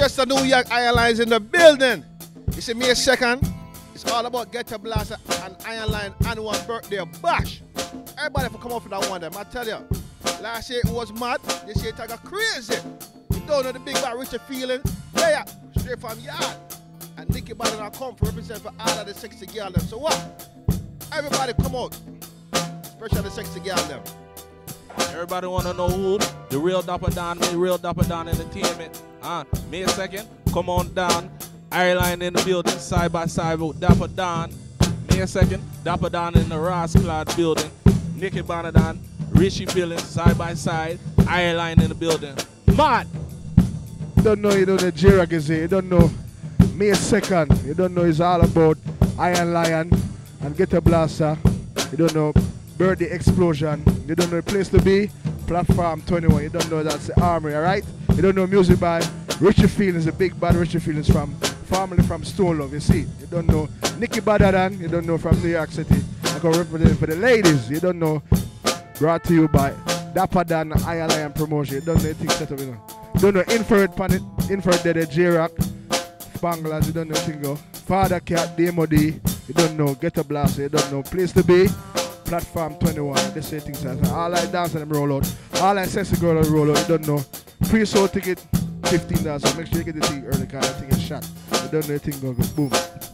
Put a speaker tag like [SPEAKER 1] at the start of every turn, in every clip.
[SPEAKER 1] Manchester, New York Iron Lions in the building. You see, May 2nd, it's all about Ghetto Blaster and Iron Lion annual birthday bash. Everybody for come up for that one them, I tell you. Last year it was mad, this year it got crazy. You don't know the big bad Richard feeling. Yeah, straight from yard. And Nicky Bannon come to represent for all of the 60 girls them. So what? Everybody come out. Especially the 60 girls them.
[SPEAKER 2] Everybody want to know who? The real Dapper Dan, the real Dapper Dan Entertainment. May 2nd, come on down. Ireland in the building, side by side with Dapper Dan. May 2nd, Dapper Dan in the Rasclad building. Nicky Bannon, Richie Billings, side by side. Ireland in the building. Mad!
[SPEAKER 3] You don't know, you don't know J-Rock is here. You don't know May 2nd. You don't know it's all about Iron Lion and Ghetto Blaster. You don't know Birthday Explosion. You don't know the place to be, Platform 21. You don't know that's the Armory, alright? You don't know music by Richie Feelings, the big bad Richie Feelings from family from Stone Love, you see? You don't know Nicky Badadan, you don't know from New York City. I can represent for the ladies. You don't know, brought to you by Dapper Dan Iron Lion Promotion. You don't know anything set up, you know. You don't know Infrared Planet, Infrared Dead, J-Rock, Spanglers, you don't know anything go. Father Cat, DMOD, you don't know Ghetto Blaster, you don't know Place to Be, Platform 21, they say things like that. All I dance and them roll out. All I sexy girl roll out, you don't know. Pre-sold ticket, $15, so make sure you get the thing early because that thing is shot. You don't know anything go, boom.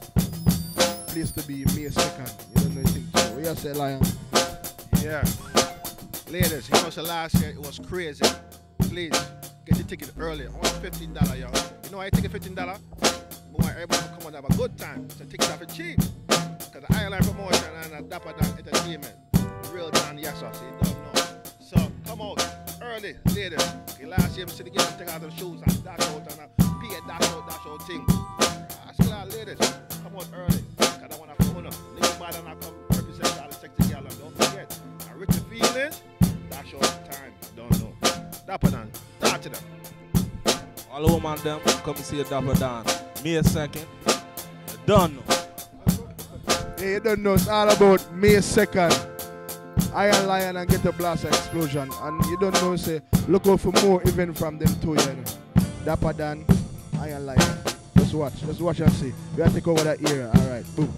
[SPEAKER 3] Place to Be, May 2nd, you don't know anything. So what you say, Lion?
[SPEAKER 1] Yeah. Ladies, you know, so last year it was crazy. Please, get your ticket early. Only $15, y'all. You know why I take $15? I want everybody to come and have a good time. So tickets are for cheap. Because the Iron Lion Promotion and the Dapper Dan Entertainment, the real Dan Yassa, so you don't know. So come out early, ladies. Okay, last year we see the girls take out their shoes and dash out and pay a dash out thing. I still have ladies, come out early. Because I want to come on up. Nicky Bannon and I come represent all the 60 girls. Don't forget. And Richard Feelings, dash out time. Don't know. Dapper Dan, talk to them.
[SPEAKER 2] All the women them come see a Dapper Dan. May 2nd, you don't know.
[SPEAKER 3] Yeah, you don't know, it's all about May 2nd. Iron Lion and Ghetto Blaster Explosion. And you don't know, say, look out for more events from them too, you know. Dapper Dan, Iron Lion. Just watch and see. We have to take over that area. Alright, boom.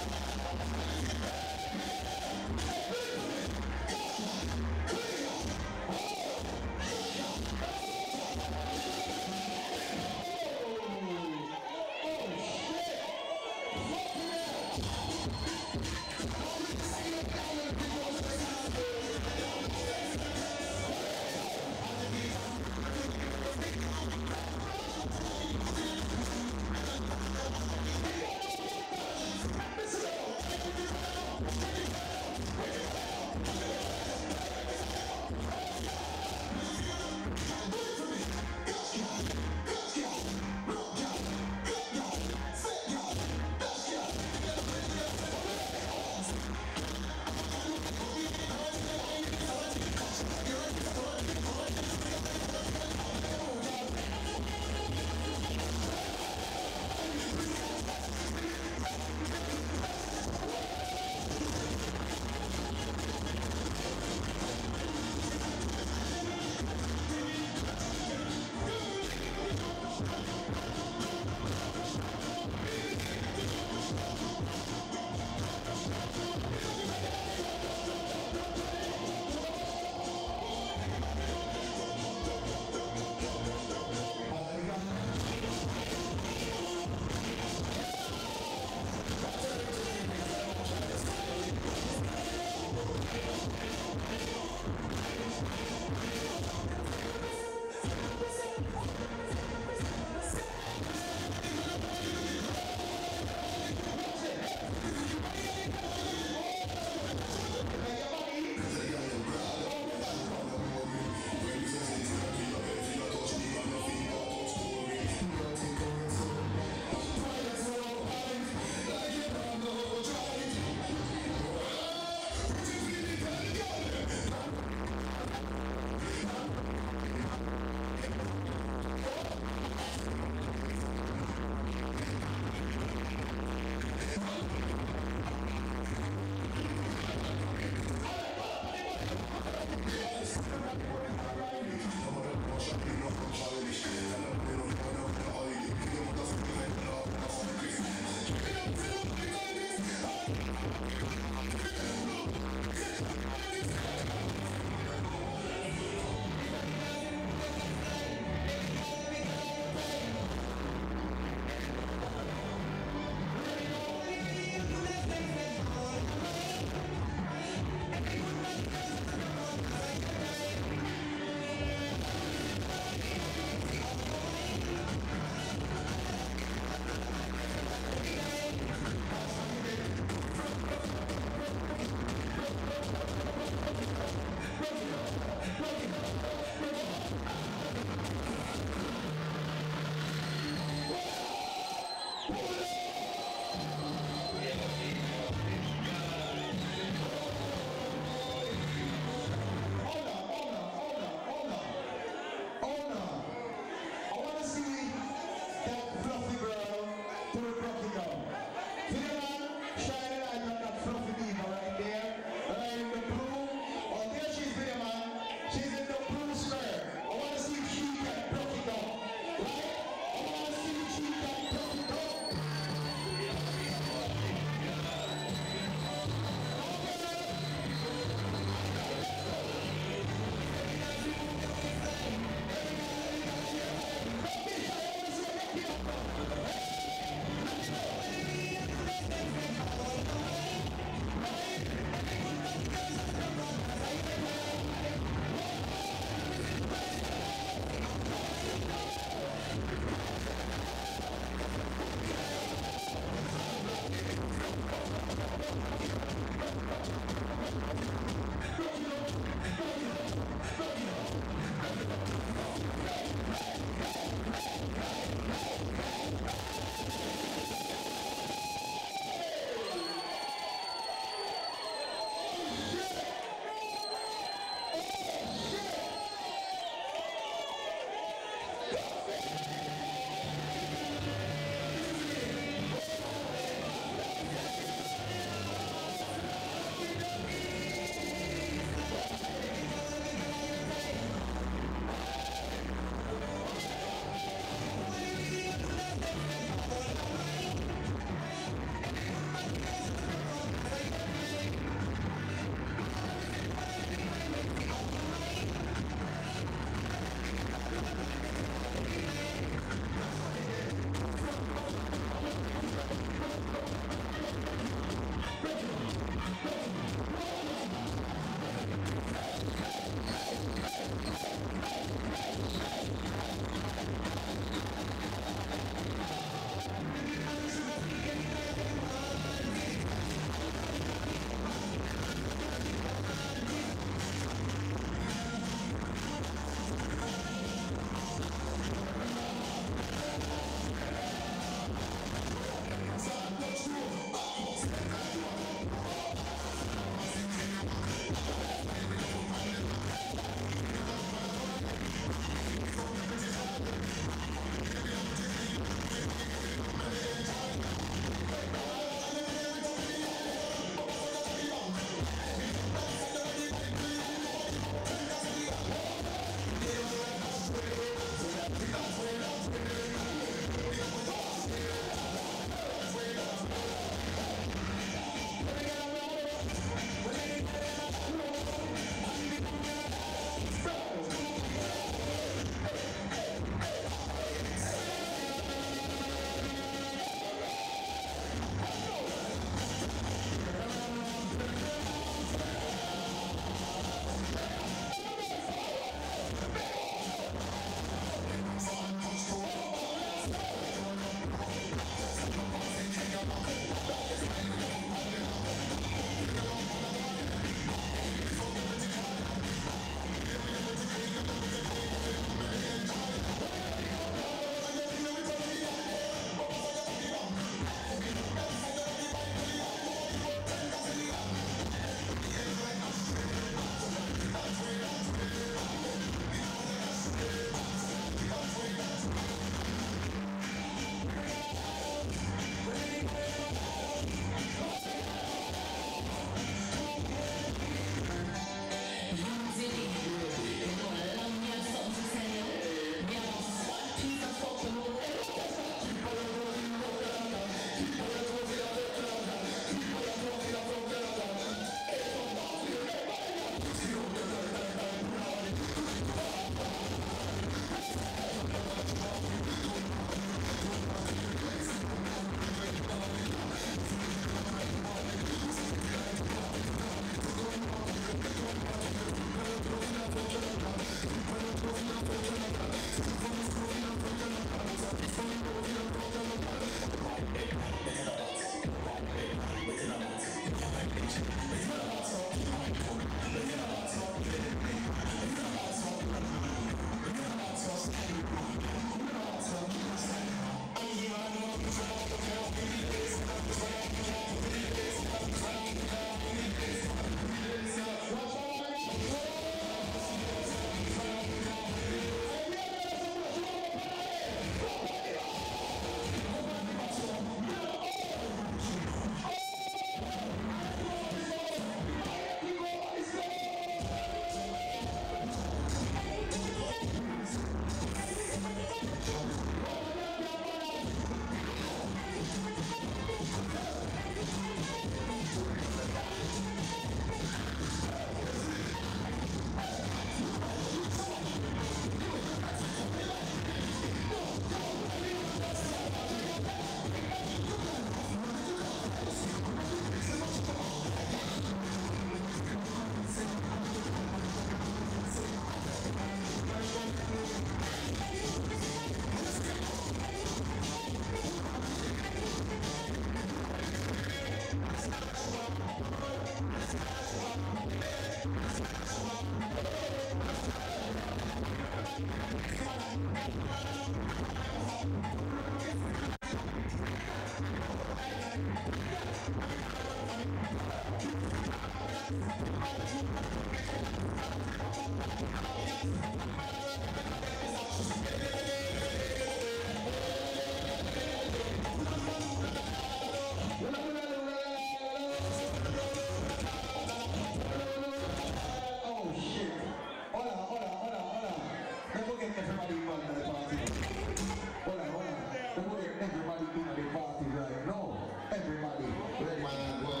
[SPEAKER 4] everybody in the party right now. Everybody.
[SPEAKER 5] Man,